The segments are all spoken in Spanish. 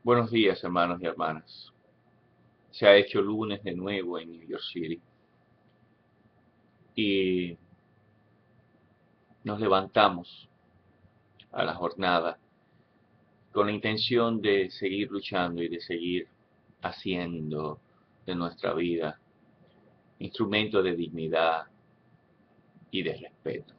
Buenos días, hermanos y hermanas. Se ha hecho lunes de nuevo en New York City y nos levantamos a la jornada con la intención de seguir luchando y de seguir haciendo de nuestra vida instrumento de dignidad y de respeto.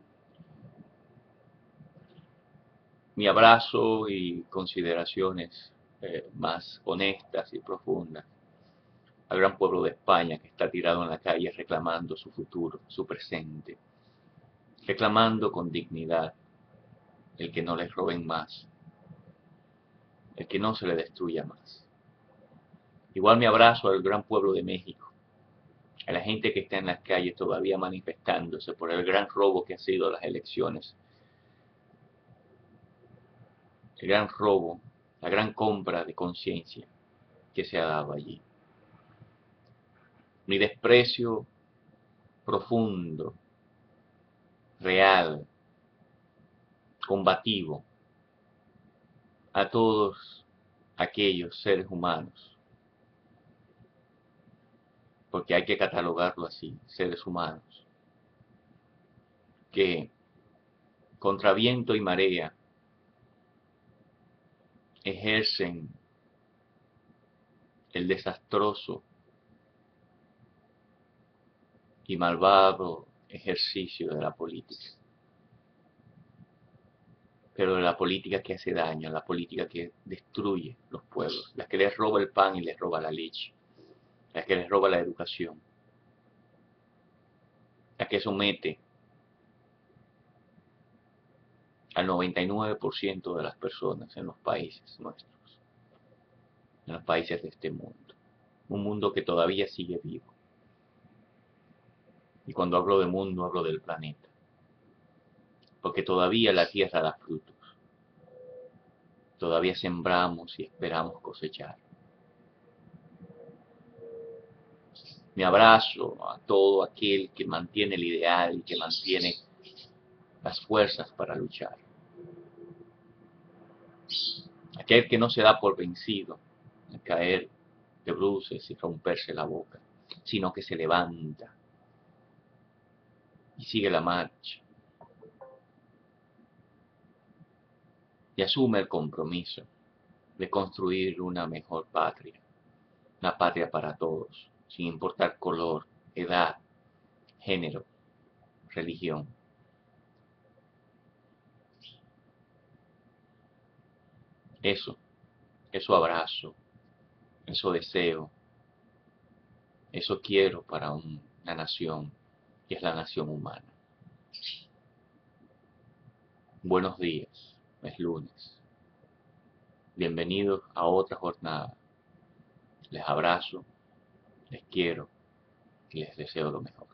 Mi abrazo y consideraciones más honestas y profundas al gran pueblo de España que está tirado en la calle reclamando su futuro, su presente, reclamando con dignidad el que no les roben más, el que no se le destruya más. Igual mi abrazo al gran pueblo de México, a la gente que está en las calles todavía manifestándose por el gran robo que ha sido las elecciones, el gran robo, la gran compra de conciencia que se ha dado allí. Mi desprecio profundo, real, combativo a todos aquellos seres humanos, porque hay que catalogarlo así, seres humanos, que contra viento y marea ejercen el desastroso y malvado ejercicio de la política. Pero de la política que hace daño, la política que destruye los pueblos, la que les roba el pan y les roba la leche, la que les roba la educación, la que somete al 99% de las personas en los países nuestros, en los países de este mundo. Un mundo que todavía sigue vivo. Y cuando hablo de mundo, hablo del planeta. Porque todavía la tierra da frutos. Todavía sembramos y esperamos cosechar. Mi abrazo a todo aquel que mantiene el ideal y que mantiene las fuerzas para luchar. Aquel que no se da por vencido al caer de bruces y romperse la boca, sino que se levanta y sigue la marcha y asume el compromiso de construir una mejor patria, una patria para todos, sin importar color, edad, género, religión. Eso abrazo, eso deseo, eso quiero para una nación, que es la nación humana. Buenos días, es lunes. Bienvenidos a otra jornada. Les abrazo, les quiero y les deseo lo mejor.